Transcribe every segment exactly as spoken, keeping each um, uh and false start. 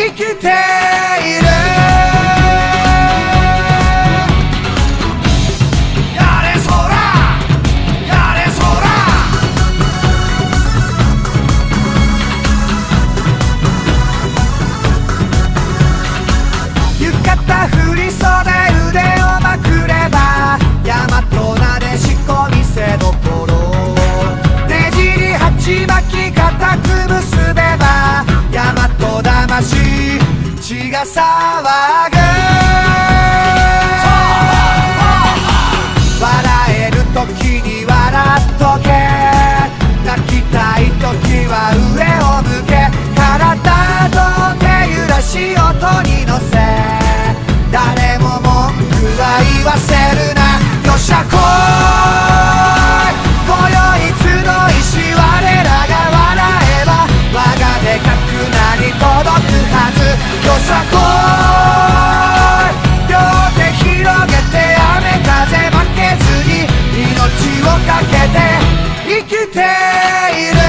生きている。やれそらやれそら、浴衣振り袖腕をまくれば大和なでしこ見せどころ、ねじり鉢巻き固く結べば大和魂血が騒ぐ。笑える時に笑っとけ、泣きたい時は上を向け、体と手揺らし音に乗せ、誰も文句は言わせるな。よっしゃ来い、今宵集いし我らが笑えば我がでかくなり届くはず。よっしゃ来い、両手広げて雨風負けずに命をかけて生きている。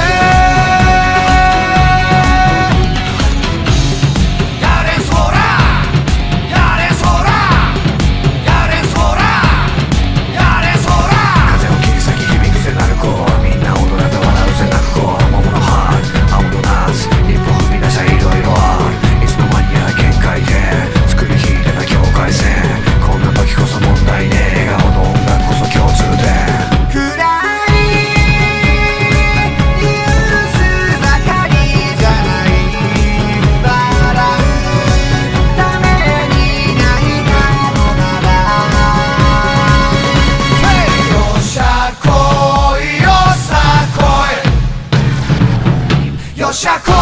やれそらやれそらやれそらやれそら、 風を切り裂き響くぜ鳴子、みんな踊れて笑うぜ泣く子、桃のハート青のナス一歩踏み出しゃいろいろある、いつの間にや限界で作り秀でた境界線、こんな時こそ問題ね、笑顔の音楽こそ共通で暗いニュースばかりじゃない、笑うために泣いたのなら、よっしゃ来いよさ来い、よっしゃ来い